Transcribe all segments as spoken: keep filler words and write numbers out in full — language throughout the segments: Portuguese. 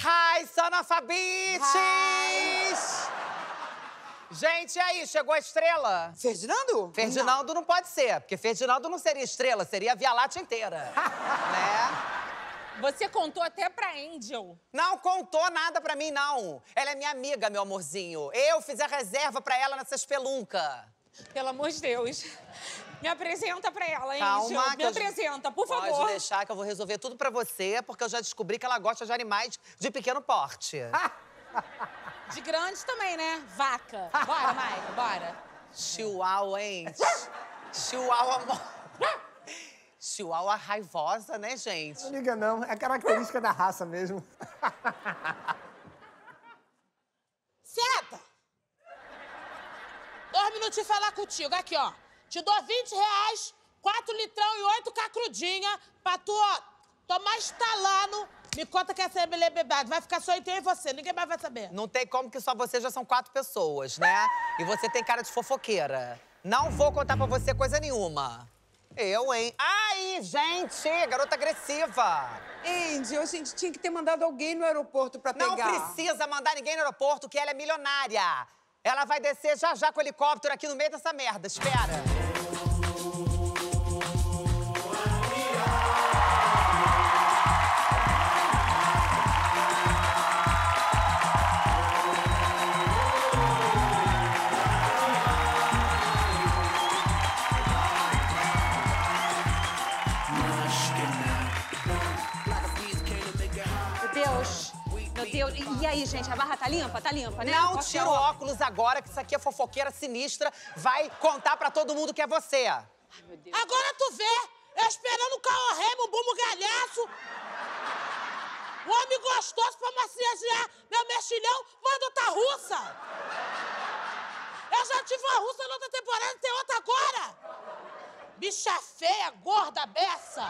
Hi, son of a bitches! Gente, e aí, chegou a estrela? Ferdinando? Ferdinando não. não pode ser, porque Ferdinando não seria estrela, seria a Via Láctea inteira, né? Você contou até pra Angel. Não contou nada pra mim, não. Ela é minha amiga, meu amorzinho. Eu fiz a reserva pra ela nessa espelunca. Pelo amor de Deus. Me apresenta pra ela, Calma, Angel. Me que eu- apresenta, por Pode favor. deixar que eu vou resolver tudo pra você, porque eu já descobri que ela gosta de animais de pequeno porte. De grandes também, né? Vaca. Bora, Maika, bora. Chihuahua, hein? Chihuahua... mo- Chihuahua raivosa, né, gente? Não liga, não. É característica da raça mesmo. Senta! Dois minutinhos falar contigo. Aqui, ó. Te dou vinte reais, quatro litrão e oito cacrudinha pra tu, ó, tomar estalando. Me conta que essa é belebebada. Vai ficar só entre eu e você. Ninguém mais vai saber. Não tem como que só você já são quatro pessoas, né? E você tem cara de fofoqueira. Não vou contar pra você coisa nenhuma. Eu, hein? Ai, gente, garota agressiva. Angel, a gente tinha que ter mandado alguém no aeroporto pra pegar. Não precisa mandar ninguém no aeroporto, que ela é milionária. Ela vai descer já já com o helicóptero aqui no meio dessa merda. Espera. Meu Deus, meu Deus. E aí, gente, a barra tá limpa? Tá limpa, né? Não Posso tira o tirar óculos agora, que isso aqui é fofoqueira sinistra. Vai contar pra todo mundo que é você. Ai, meu Deus. Agora tu vê, eu esperando o carro remo, um bumbo galhaço. Um homem gostoso pra massagear meu mexilhão, manda outra russa. Eu já tive uma russa na outra temporada, tem outra agora. Bicha feia, gorda, beça.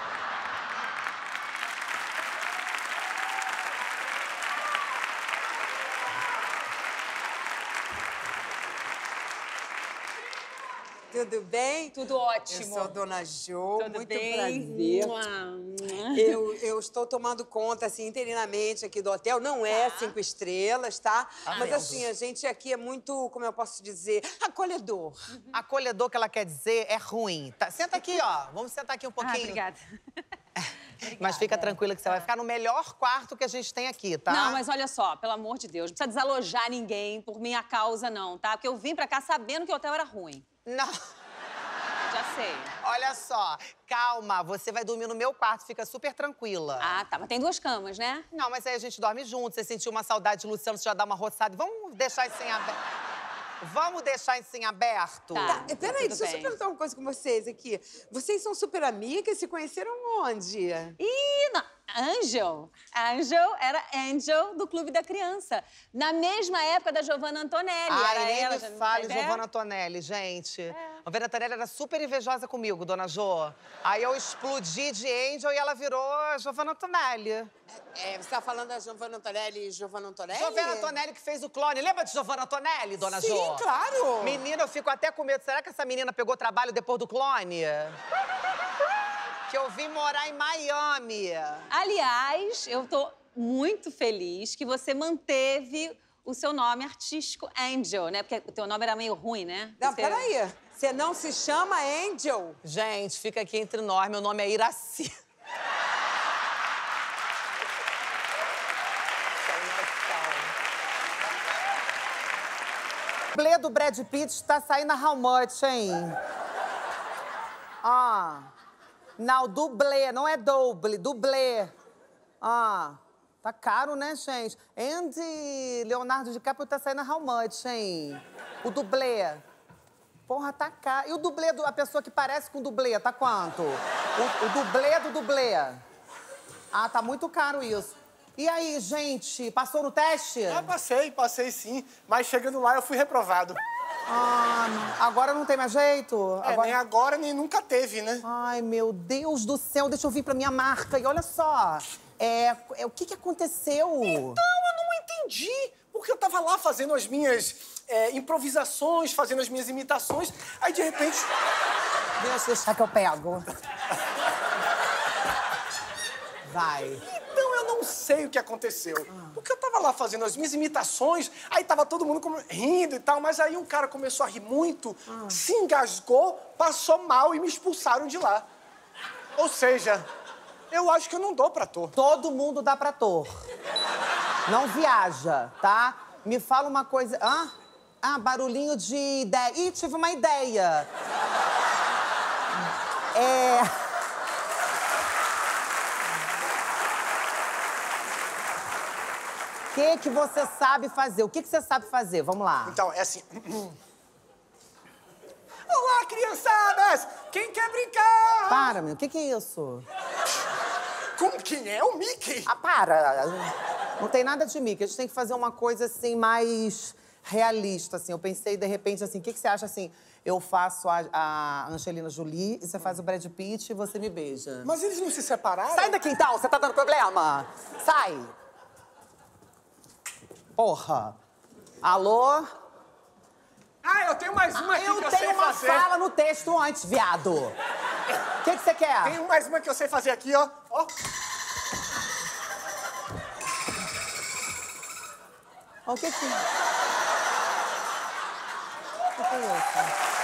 Tudo bem? Tudo ótimo. Eu sou a Dona Jo, Tudo muito bem? prazer. Mua. Eu, eu estou tomando conta, assim, interinamente aqui do hotel. Não é cinco estrelas, tá? Mas, assim, a gente aqui é muito, como eu posso dizer, acolhedor. Acolhedor que ela quer dizer é ruim. Tá, senta aqui, ó. Vamos sentar aqui um Ah, pouquinho. obrigada. Mas fica tranquila que você vai ficar no melhor quarto que a gente tem aqui, tá? Não, mas olha só, pelo amor de Deus, não precisa desalojar ninguém por minha causa, não, tá? Porque eu vim pra cá sabendo que o hotel era ruim. Não. Já sei. Olha só, calma, você vai dormir no meu quarto, fica super tranquila. Ah, tá, mas tem duas camas, né? Não, mas aí a gente dorme junto, você sentiu uma saudade de Luciano, você já dá uma roçada. Vamos deixar isso em aberto. Vamos deixar isso em aberto? Tá. É, peraí, tudo deixa eu só bem. perguntar uma coisa com vocês aqui. Vocês são super amigas? Se conheceram onde? Ih, não. Angel. Angel era Angel do Clube da Criança. Na mesma época da Giovanna Antonelli. Ai, era nem ela, me já não fale, tem ideia? Giovanna Antonelli, gente. A Giovanna Antonelli era super invejosa comigo, dona Jo. Aí eu explodi de Angel e ela virou a Giovanna Antonelli. É, você tá falando da Giovanna Antonelli e Giovanna Antonelli? Giovanna Antonelli que fez o clone. Lembra de Giovanna Antonelli, dona Sim, Jo? claro. Menina, eu fico até com medo. Será que essa menina pegou trabalho depois do clone? Que eu vim morar em Miami. Aliás, eu tô muito feliz que você manteve o seu nome artístico Angel, né? Porque o teu nome era meio ruim, né? Não, Você- peraí. Você não se chama Angel? Gente, fica aqui entre nós. Meu nome é Iraci. O dublê do Brad Pitt tá saindo a how much, hein? Ah. Não, dublê, não é doble, dublê. Ah. Tá caro, né, gente? Andy Leonardo DiCaprio tá saindo a how much, hein? O dublê. Porra, tá caro. E o dublê, do, a pessoa que parece com o dublê, tá quanto? O, o dublê do dublê. Ah, tá muito caro isso. E aí, gente, passou no teste? Ah, passei, passei sim. Mas chegando lá eu fui reprovado. Ah, agora não tem mais jeito? É, agora... nem agora, nem nunca teve, né? Ai, meu Deus do céu, deixa eu vir pra minha marca. E olha só, é, é, o que que aconteceu? Então, eu não entendi. Porque eu tava lá fazendo as minhas é, improvisações, fazendo as minhas imitações. Aí, de repente... Deixa, deixa que eu pego. Vai. Então, eu não sei o que aconteceu. Porque eu tava lá fazendo as minhas imitações, aí tava todo mundo como- rindo e tal, mas aí um cara começou a rir muito, se engasgou, passou mal e me expulsaram de lá. Ou seja, eu acho que eu não dou pra ator. Todo mundo dá pra ator. Não viaja, tá? Me fala uma coisa... Ah, ah barulhinho de ideia. Ih, tive uma ideia. É... O que que você sabe fazer? O que que você sabe fazer? Vamos lá. Então, é assim... Olá, criançadas! Quem quer brincar? Para, meu. O que que é isso? Com quem é o Mickey? Ah, para! Não tem nada de Mickey. A gente tem que fazer uma coisa, assim, mais realista, assim. Eu pensei, de repente, assim, o que que você acha, assim? Eu faço a, a Angelina Jolie, e você faz o Brad Pitt e você me beija. Mas eles não se separaram? Sai daqui, então! Você tá dando problema! Sai! Porra! Alô? Ah, eu tenho mais uma aqui Eu que eu tenho sei uma fazer. fala no texto antes, viado. O que que você quer? Tem mais uma que eu sei fazer aqui, ó. Ó. O que que... O que que é isso?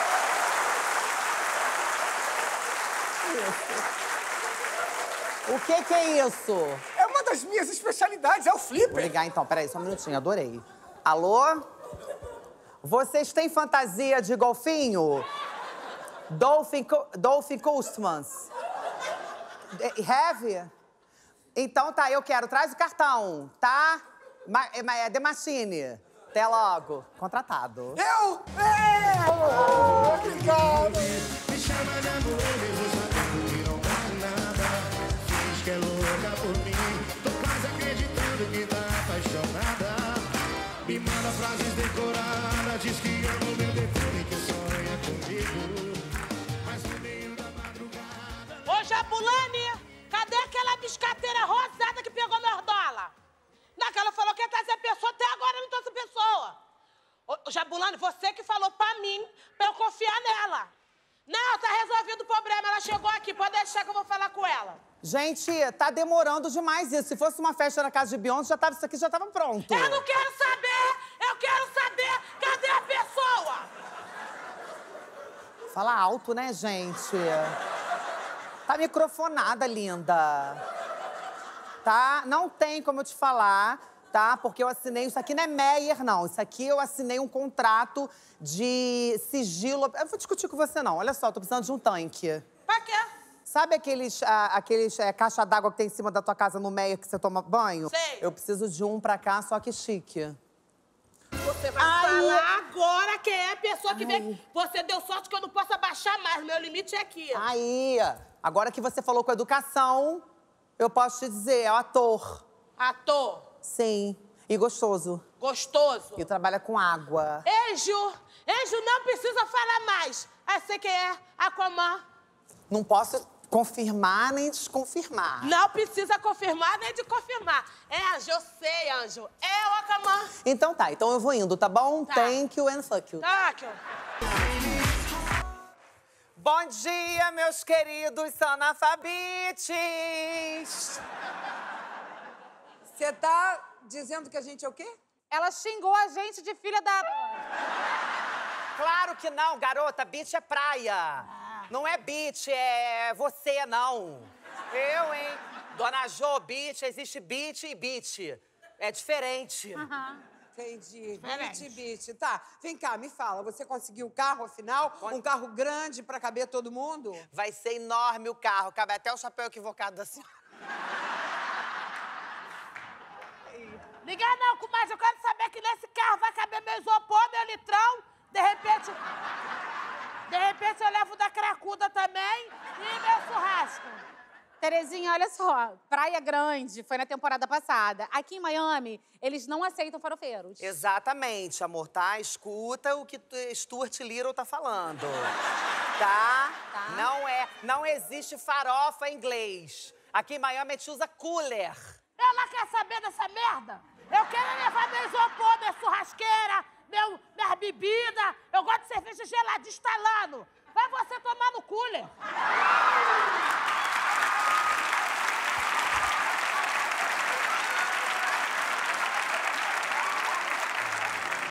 O que que é isso? É uma das minhas especialidades, é o Vou flipper. ligar então, peraí, só um minutinho, adorei. Alô? Vocês têm fantasia de golfinho? Dolphin, co- Dolphin Customers? Have? Então tá, eu quero. Traz o cartão, tá? Ma é, ma- é The Machine. Até logo. Contratado. Eu? É! Oh, obrigado. Me chama de amor, mesmo sabendo que não vale nada. Diz que é louca por mim, tô quase acreditando que tá apaixonada. Me manda frases decoradas, diz que ama o meu defeito, que sonha comigo. Mas no meio da madrugada... Ô, Jabulani, cadê aquela biscateira rosada que pegou meu dólar? Não, que ela falou que ia trazer pessoa, até agora não trouxe pessoa. Ô, Jabulani, você que falou pra mim, pra eu confiar nela. Não, tá resolvido o problema, ela chegou aqui, pode deixar que eu vou falar com ela. Gente, tá demorando demais isso. Se fosse uma festa na casa de Beyoncé, já tava, isso aqui já tava pronto. Eu não quero saber, eu quero saber, cadê a pessoa? Fala alto, né, gente? Tá microfonada, linda. Tá? Não tem como eu te falar, tá? Porque eu assinei... Isso aqui não é Meyer, não. Isso aqui eu assinei um contrato de sigilo... Eu vou discutir com você, não. Olha só, tô precisando de um tanque. Pra quê? Sabe aqueles, ah, aqueles é, caixa d'água que tem em cima da tua casa no Meyer que você toma banho? Sei. Eu preciso de um pra cá, só que chique. Você vai Ai. falar agora quem é a pessoa que vem. Você deu sorte que eu não posso abaixar mais, meu limite é aqui. Aí, agora que você falou com educação, eu posso te dizer, é o ator. Ator, Sim. E gostoso. gostoso. E trabalha com água. Anjo, Anjo, não precisa falar mais. Eu sei quem é, Aquaman. Não posso confirmar nem desconfirmar. Não precisa confirmar nem de confirmar. É, Anjo, eu sei, Anjo. É o Aquaman. Então tá, então eu vou indo, tá bom? Tá. Thank you and fuck you. Tá, aqui, ó. Bom dia, meus queridos analfabetes! Você tá dizendo que a gente é o quê? Ela xingou a gente de filha da... Claro que não, garota. Beach é praia. Não é beach, é você, não. Eu, hein? Dona Jo, beach, existe beach e beach. É diferente. Entendi. Diferente. Bit, bit. Tá, vem cá, me fala. Você conseguiu o carro, afinal? Um carro grande pra caber todo mundo? Vai ser enorme o carro, cabe até o chapéu equivocado da senhora. Liga não, comadre, eu quero saber que nesse carro vai caber meu isopor, meu litrão. De repente... De repente eu levo da cracuda também e meu churrasco. Terezinha, olha só, Praia Grande foi na temporada passada. Aqui em Miami, eles não aceitam farofeiros. Exatamente, amor, tá? Escuta o que tu- Stuart Little tá falando. Tá? Tá. Não é, não existe farofa em inglês. Aqui em Miami a gente usa cooler. Ela quer saber dessa merda? Eu quero levar meu isopor, minha churrasqueira, meu, minhas bebidas. Eu gosto de cerveja gelada, instalando. Vai você tomar no cooler.